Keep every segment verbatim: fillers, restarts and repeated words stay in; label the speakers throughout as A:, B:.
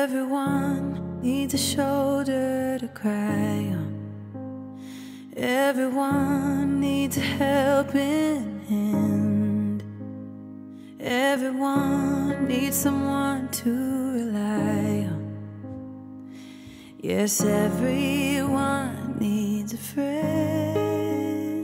A: Everyone needs a shoulder to cry on. Everyone needs a helping hand. Everyone needs someone to rely on. Yes, everyone needs a friend.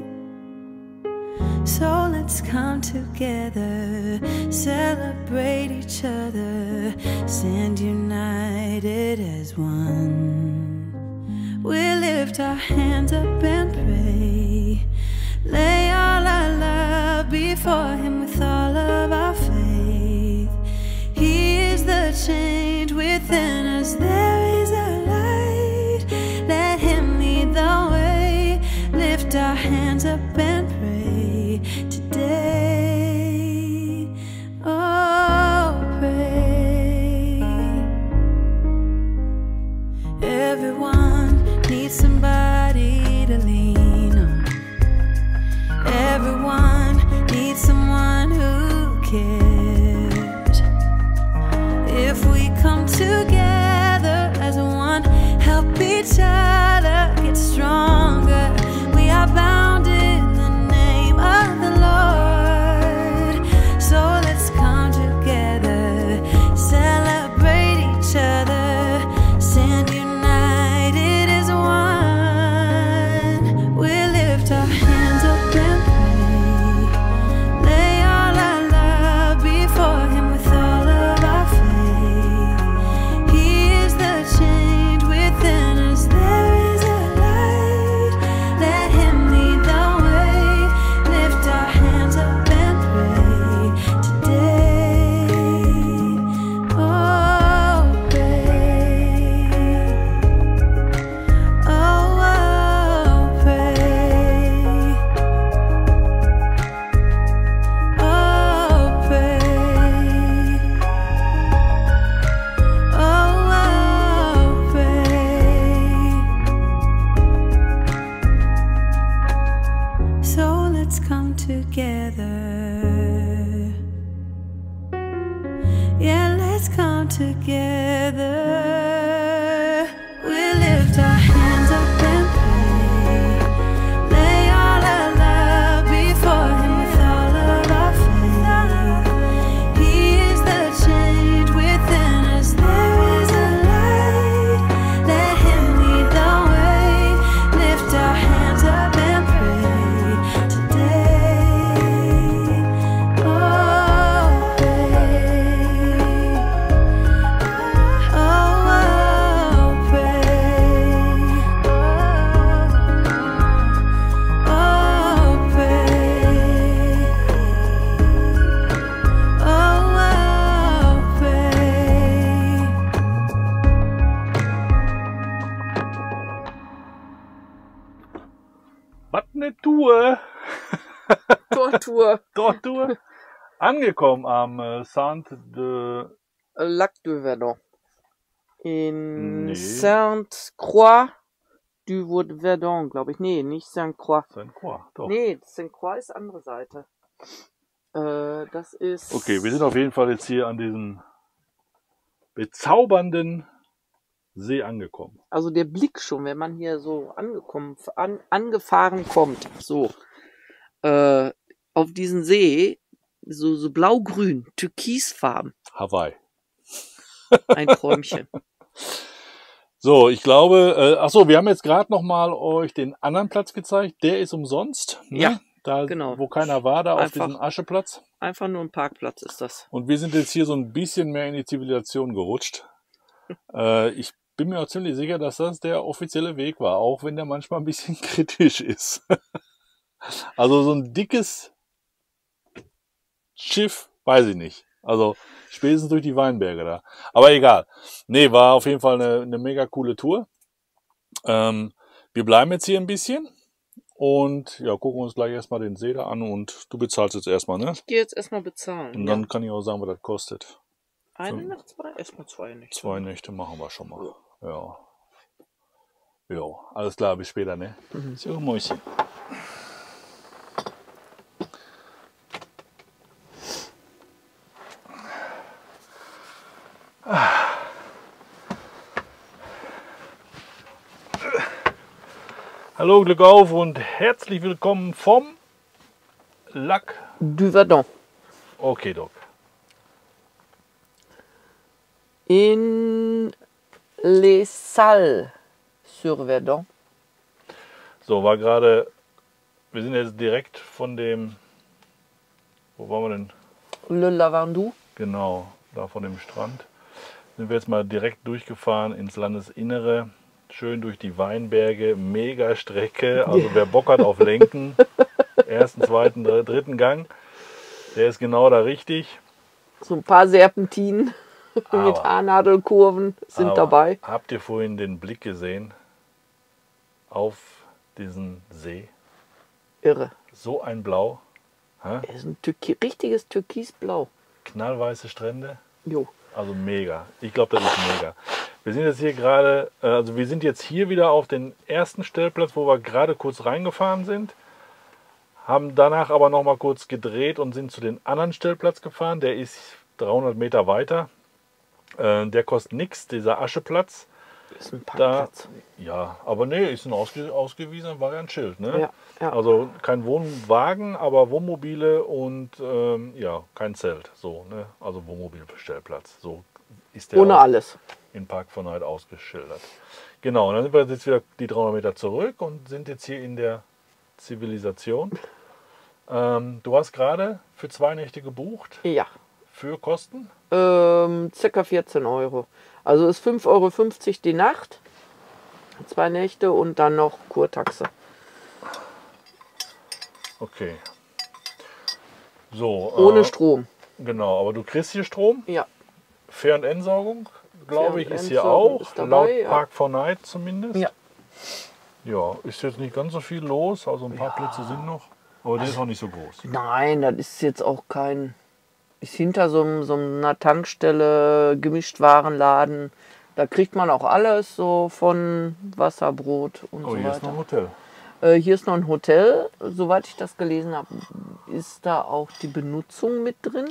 A: So let's come together, celebrate each other, stand united as one. We lift our hands up and pray, lay all our love before Him with all of our faith. He is the change within us, there is a light. Let Him lead the way, lift our hands up and pray today. Oh, pray. Everyone needs somebody to lean on. Everyone needs someone who cares. If we come together as one, help each other get stronger, we are bound in the name of the Lord. So let's come together, celebrate each other, stand united as one. We lift our hands up and pray, lay all our love before Him with all of our faith. He is the change within us, there is a light. Let Him lead the way, lift our hands up and pray today. Oh, pray. Oh, oh, pray. Oh, pray. Oh, oh, pray. So let's come together. Yeah, let's come together. We lift our hands up and pray, lay all our love before Him with all of our faith. He is the change within us, there is a light. Let Him lead the way, lift our hands up and pray today. Oh, pray. Oh, oh, pray. Oh, oh, pray. Oh, oh, pray.
B: Was eine Tour!
C: Tortur.
B: Tortur! Angekommen am äh, Saint de...
C: Lac de Verdun. In
B: Nee.
C: Sainte-Croix du Verdun, glaube ich. Nee, nicht Sainte-Croix.
B: Saint-Croix, doch.
C: Nee, Sainte-Croix ist andere Seite. Äh, das ist...
B: Okay, wir sind auf jeden Fall jetzt hier an diesem bezaubernden See angekommen.
C: Also der Blick schon, wenn man hier so angekommen, an, angefahren kommt, so, äh, auf diesen See, so, so blau-grün, türkisfarben.
B: Hawaii.
C: Ein Träumchen.
B: So, ich glaube, äh, ach so, wir haben jetzt gerade noch mal euch den anderen Platz gezeigt. Der ist umsonst. Ne?
C: Ja,
B: da,
C: genau.
B: wo keiner war, da auf
C: Einfach.
B: diesem Ascheplatz.
C: Einfach nur ein Parkplatz ist das.
B: Und wir sind jetzt hier so ein bisschen mehr in die Zivilisation gerutscht. äh, ich bin mir auch ziemlich sicher, dass das der offizielle Weg war, auch wenn der manchmal ein bisschen kritisch ist. Also so ein dickes Schiff, weiß ich nicht. Also spätestens durch die Weinberge da. Aber egal. Nee, war auf jeden Fall eine, eine mega coole Tour. Ähm, wir bleiben jetzt hier ein bisschen und ja, gucken uns gleich erstmal den See da an und du bezahlst jetzt erstmal, ne?
C: Ich gehe jetzt erstmal bezahlen.
B: Und
C: ja.
B: dann kann ich auch sagen, was das kostet.
C: Eine Nacht, zwei? Erstmal zwei Nächte.
B: Zwei Nächte machen wir schon mal. Ja. Ja, alles klar, bis später, ne?
C: Mhm.
B: So, Mäuschen. Hallo, Glück auf und herzlich willkommen vom Lac
C: du Verdon.
B: Okay, Doc.
C: In Les Salles sur Verdon.
B: So, war gerade, wir sind jetzt direkt von dem, wo waren wir denn?
C: Le Lavandou.
B: Genau, da von dem Strand. Sind wir jetzt mal direkt durchgefahren ins Landesinnere. Schön durch die Weinberge, mega Strecke. Also wer Bock hat auf Lenken, ersten, zweiten, dritten Gang, der ist genau da richtig.
C: So ein paar Serpentinen mit
B: Aber-
C: Haarnadelkurven sind
B: Aber
C: dabei.
B: Habt ihr vorhin den Blick gesehen auf diesen See?
C: Irre.
B: So ein Blau,
C: Es ist ein Türki richtiges Türkisblau.
B: knallweiße Strände.
C: Jo.
B: Also mega. Ich glaube, das ist mega. Wir sind jetzt hier gerade, äh, also wir sind jetzt hier wieder auf den ersten Stellplatz, wo wir gerade kurz reingefahren sind. Haben danach aber noch mal kurz gedreht und sind zu den anderen Stellplatz gefahren. Der ist dreihundert Meter weiter. Äh, der kostet nichts, dieser Ascheplatz.
C: Ist ein
B: Da,
C: Parkplatz.
B: ja, aber nee, ist ein ausge, ausgewiesener Variantschild. Ne?
C: Ja, ja.
B: Also kein Wohnwagen, aber Wohnmobile und ähm, ja, kein Zelt. So, ne? Also Wohnmobilstellplatz. So ist der
C: Ohne
B: auch
C: alles.
B: in Park von Night ausgeschildert. Genau, und dann sind wir jetzt wieder die dreihundert Meter zurück und sind jetzt hier in der Zivilisation. Ähm, du hast gerade für zwei Nächte gebucht.
C: Ja.
B: Für Kosten?
C: Ähm, circa vierzehn Euro. Also ist fünf Euro fünfzig die Nacht. Zwei Nächte und dann noch Kurtaxe.
B: Okay. So.
C: Ohne
B: äh,
C: Strom.
B: Genau, aber du kriegst hier Strom.
C: Ja.
B: Fähr- und Entsorgung, glaube
C: Fähr-
B: ich,
C: und
B: ist hier
C: Entsorgung
B: auch.
C: ist dabei,
B: laut
C: ja.
B: Park for Night zumindest.
C: Ja.
B: Ja, ist jetzt nicht ganz so viel los. Also ein paar Plätze sind noch. Aber der ist auch nicht so groß.
C: Nein, das ist jetzt auch kein. Ist hinter so, einem- so einer Tankstelle, Gemischtwarenladen. Da kriegt man auch alles, so von Wasser, Brot und
B: Oh,
C: so
B: hier ist noch
C: weiter.
B: ein Hotel.
C: Äh, hier ist noch ein Hotel. Soweit ich das gelesen habe, ist da auch die Benutzung mit drin.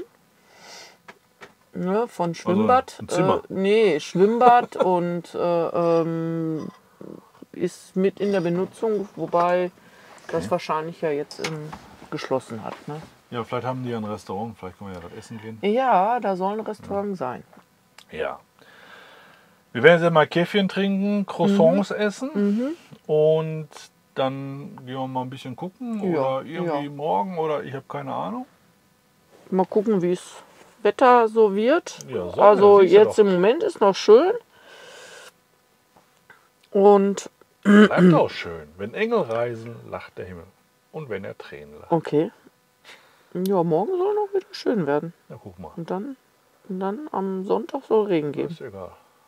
C: Ne, von Schwimmbad.
B: ein Zimmer.
C: Äh, nee, Schwimmbad und äh, ähm, ist mit in der Benutzung, wobei das wahrscheinlich ja jetzt ähm, geschlossen hat. Ne?
B: Ja, vielleicht haben die ja ein Restaurant. Vielleicht können wir ja was essen gehen.
C: Ja, da soll ein Restaurant sein.
B: Ja. Wir werden jetzt mal Käffchen trinken, Croissants
C: Mhm.
B: essen und dann gehen wir mal ein bisschen gucken.
C: Ja,
B: Oder irgendwie
C: ja.
B: morgen oder ich habe keine Ahnung.
C: Mal gucken, wie es Wetter so wird.
B: Ja, Sonne,
C: also
B: siehst du
C: jetzt
B: doch.
C: im Moment ist noch schön. Und
B: Bleibt auch schön. Wenn Engel reisen, lacht der Himmel. Und wenn er Tränen lacht.
C: okay. Ja, morgen soll noch wieder schön werden.
B: Na, guck mal.
C: Und dann, und dann am Sonntag soll Regen
B: Das
C: geben.
B: ist egal.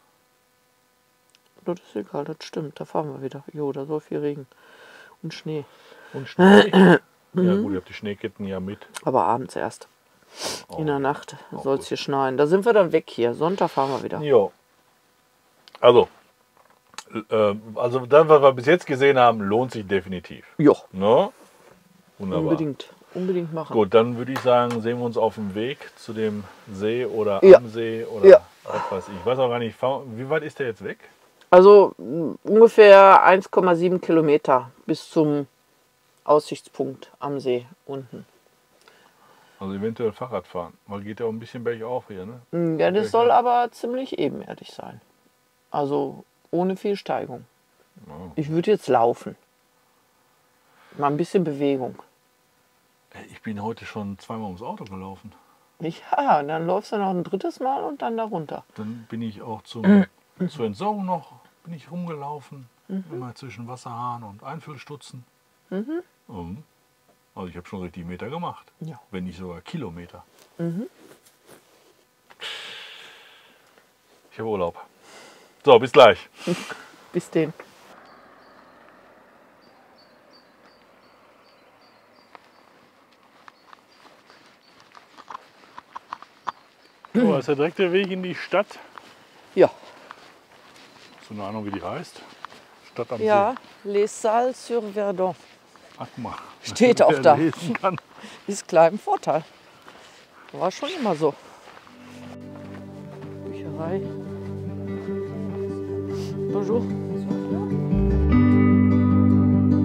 C: Das ist egal, das stimmt. Da fahren wir wieder. Jo, da soll viel Regen und Schnee.
B: Und Schnee. Ja
C: Mhm.
B: gut, ihr habt die Schneeketten ja mit.
C: Aber abends erst.
B: Oh.
C: In der Nacht
B: Auch
C: soll es
B: gut.
C: hier schneien. Da sind wir dann weg hier. Sonntag fahren wir wieder.
B: Jo. Also, äh, also das, was wir bis jetzt gesehen haben, lohnt sich definitiv.
C: Jo,
B: Ne? Wunderbar.
C: unbedingt. Unbedingt machen.
B: Gut, dann würde ich sagen, sehen wir uns auf dem Weg zu dem See oder
C: Ja.
B: am See oder
C: Ja.
B: was weiß ich. Ich weiß auch gar nicht, wie weit ist der jetzt weg?
C: Also mh, ungefähr eins Komma sieben Kilometer bis zum Aussichtspunkt am See unten.
B: Also eventuell Fahrrad fahren, weil geht ja auch ein bisschen bergauf hier, ne?
C: Mm, Ja, das
B: Okay,
C: soll
B: klar.
C: aber ziemlich ebenerdig sein. Also ohne viel Steigung.
B: Oh.
C: Ich würde jetzt laufen. Mal ein bisschen Bewegung.
B: Ich bin heute schon zweimal ums Auto gelaufen.
C: Ja, und dann läufst du noch ein drittes Mal und dann da runter.
B: Dann bin ich auch zum, zur Entsorgung noch, bin ich rumgelaufen, immer zwischen Wasserhahn und Einfüllstutzen.
C: Mhm.
B: Mhm. Also ich habe schon richtig Meter gemacht,
C: Ja.
B: wenn nicht sogar Kilometer.
C: Mhm.
B: Ich habe Urlaub. So, bis gleich.
C: Bis den.
B: So, das ist der direkte Weg in die Stadt.
C: Ja.
B: So eine Ahnung, wie die heißt. Stadt am
C: Ja,
B: See.
C: Les Salles sur Verdon.
B: Ach, guck mal.
C: Steht
B: Wer
C: auch da.
B: lesen kann.
C: Ist klar im Vorteil. War schon immer so. Bücherei. Bonjour.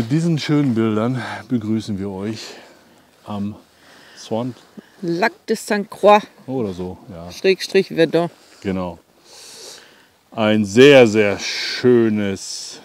B: mit diesen schönen Bildern begrüßen wir euch am Swan
C: Lac de Sainte Croix,
B: oder so. Ja,
C: Schrägstrich Verdun.
B: genau. Ein sehr, sehr schönes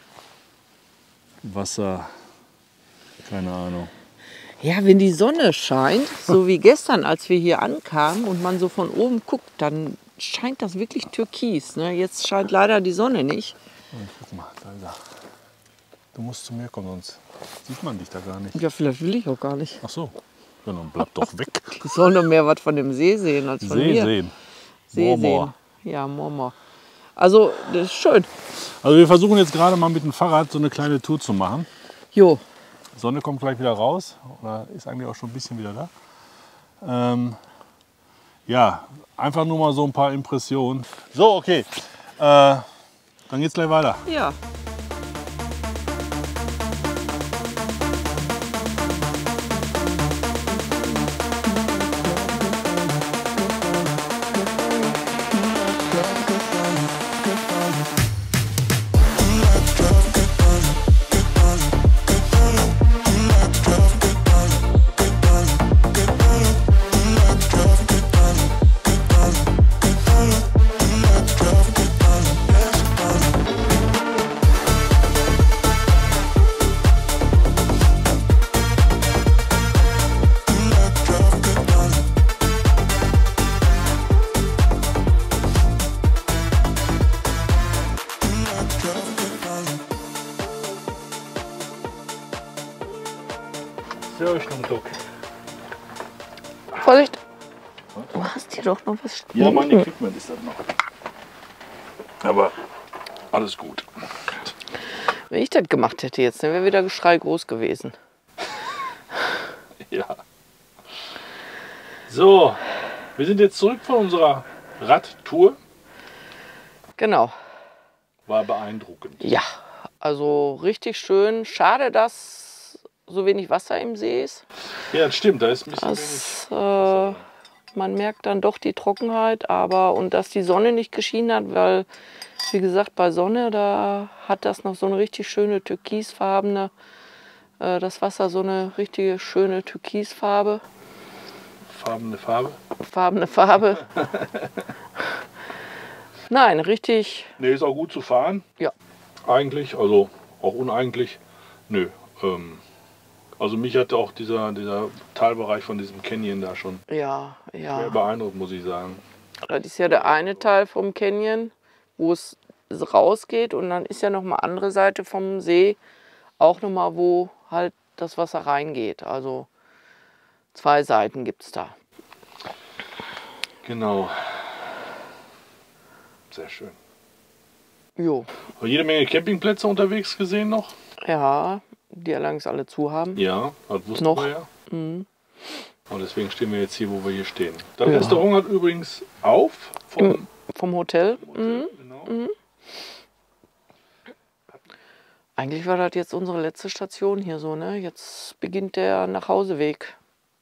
B: Wasser. Keine Ahnung.
C: Ja, wenn die Sonne scheint, so wie gestern, als wir hier ankamen und man so von oben guckt, dann scheint das wirklich türkis. Ne? Jetzt scheint leider die Sonne nicht.
B: Oh, guck mal, da ist er. Du musst zu mir kommen, sonst sieht man dich da gar nicht.
C: Ja, vielleicht will ich auch gar nicht.
B: Ach so, ja, dann bleib doch weg.
C: Ich soll noch mehr was von dem See sehen als von
B: See
C: mir.
B: sehen.
C: See
B: Marmor.
C: sehen. Ja, Marmor. Also, das ist schön.
B: Also wir versuchen jetzt gerade mal mit dem Fahrrad so eine kleine Tour zu machen.
C: Jo.
B: Sonne kommt gleich wieder raus, oder ist eigentlich auch schon ein bisschen wieder da. Ähm, ja, einfach nur mal so ein paar Impressionen. So, okay, äh, dann geht's gleich weiter.
C: Ja.
B: Sehr schön.
C: Vorsicht. Du hast hier doch noch was stehen.
B: Ja, mein Equipment ist das noch. Aber alles gut.
C: Wenn ich das gemacht hätte jetzt, dann wäre wieder Geschrei groß gewesen.
B: Ja. So, wir sind jetzt zurück von unserer Radtour.
C: Genau.
B: War beeindruckend.
C: Ja, also richtig schön. Schade, dass so wenig Wasser im See ist.
B: Ja, das stimmt, da ist ein bisschen
C: Das,
B: wenig.
C: äh, man merkt dann doch die Trockenheit, aber und dass die Sonne nicht geschienen hat, weil, wie gesagt, bei Sonne, da hat das noch so eine richtig schöne türkisfarbene, äh, das Wasser so eine richtige schöne türkisfarbe.
B: Farbene Farbe?
C: Farbene Farbe. Nein, richtig.
B: Ne, ist auch gut zu fahren.
C: Ja.
B: Eigentlich, also auch uneigentlich. Nö. Ähm, also mich hat auch dieser, dieser Talbereich von diesem Canyon da schon
C: Ja,
B: sehr
C: ja.
B: beeindruckt, muss ich sagen.
C: Das ist ja der eine Teil vom Canyon, wo es rausgeht und dann ist ja noch mal andere Seite vom See, auch noch mal, wo halt das Wasser reingeht. Also zwei Seiten gibt es da.
B: Genau. Sehr schön.
C: Jo.
B: Und jede Menge Campingplätze unterwegs gesehen noch?
C: Ja, die allerdings alle zu haben.
B: Ja, das wussten
C: Noch.
B: wir ja.
C: Mhm.
B: Und deswegen stehen wir jetzt hier, wo wir hier stehen. Das
C: Ja.
B: Restaurant hat übrigens auf vom
C: Im, vom Hotel.
B: Hotel,
C: Mhm.
B: genau.
C: Eigentlich war das jetzt unsere letzte Station hier so, ne? Jetzt beginnt der Nachhauseweg.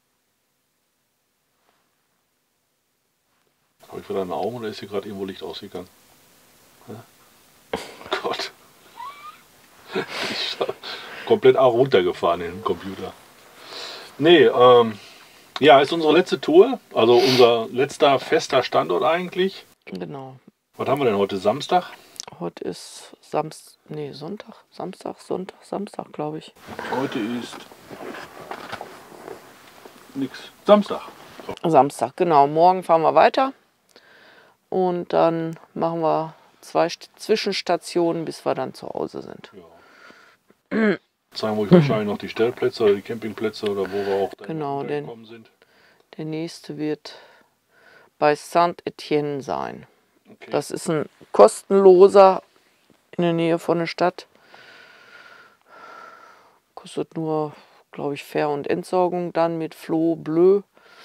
B: Habe ich wieder eine Augen oder ist hier gerade irgendwo Licht ausgegangen? Hä? Oh Gott. Ich bin komplett auch runtergefahren in den Computer. Nee, ähm, ja, ist unsere letzte Tour. Also unser letzter fester Standort eigentlich.
C: Genau.
B: Was haben wir denn heute? Samstag?
C: Heute ist Samstag, nee, Sonntag, Samstag, Sonntag, Samstag, glaube ich.
B: Heute ist nix. Samstag.
C: Samstag, genau. Morgen fahren wir weiter und dann machen wir zwei St- Zwischenstationen, bis wir dann zu Hause sind.
B: Ja. Zeigen wir euch wahrscheinlich noch die Stellplätze oder die Campingplätze oder wo wir auch dann
C: Genau, den-
B: gekommen sind.
C: Der nächste wird bei Saint-Étienne sein.
B: Okay.
C: Das ist ein kostenloser in der Nähe von der Stadt. Kostet nur, glaube ich, Fähr- und Entsorgung dann mit Floh Bleu.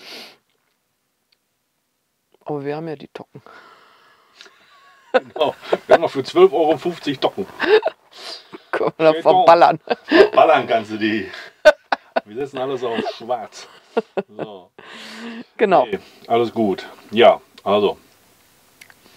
C: Aber wir haben ja die Tocken.
B: Genau. Wir haben noch für zwölf Euro fünfzig Docken.
C: Können wir da
B: Geht
C: verballern.
B: Ballern kannst du die. Wir setzen alles auf schwarz. So.
C: Genau.
B: Nee, alles gut. Ja, also.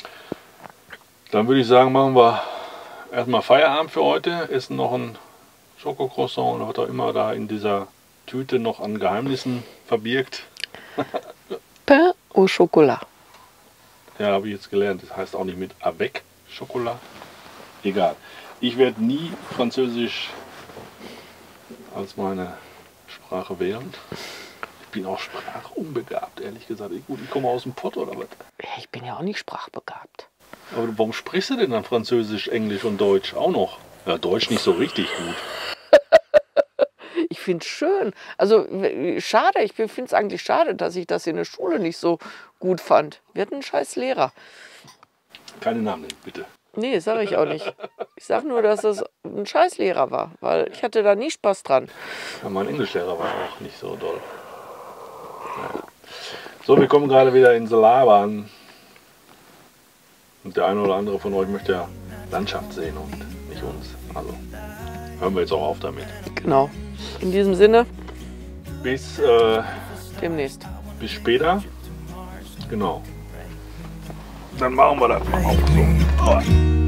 B: Dann würde ich sagen, machen wir erstmal Feierabend für heute. Essen noch ein Schokocroissant oder was auch immer da in dieser Tüte noch an Geheimnissen verbirgt.
C: Pain au chocolat.
B: Ja, habe ich jetzt gelernt. Das heißt auch nicht mit avec Chocolat. Egal. Ich werde nie Französisch als meine Sprache wählen. Ich bin auch sprachunbegabt, ehrlich gesagt. Ich, gut, ich komme aus dem Pott oder was?
C: Ich bin ja auch nicht sprachbegabt.
B: Aber warum sprichst du denn dann Französisch, Englisch und Deutsch auch noch? Ja, Deutsch nicht so richtig gut.
C: Ich finde es schön. Also schade, ich finde es eigentlich schade, dass ich das in der Schule nicht so gut fand. Wir hatten einen scheiß Lehrer.
B: Keine Namen nennen, bitte.
C: Nee, sage ich auch nicht. Ich sage nur, dass es ein scheiß Lehrer war, weil ich hatte da nie Spaß dran.
B: Ja, mein Englischlehrer war auch nicht so doll. Naja. So, wir kommen gerade wieder ins Labern. Und der eine oder andere von euch möchte ja Landschaft sehen und nicht uns. Also hören wir jetzt auch auf damit.
C: Genau. In diesem Sinne,
B: Bis, äh,
C: demnächst.
B: bis später. Genau. Dann machen wir das mal auch so.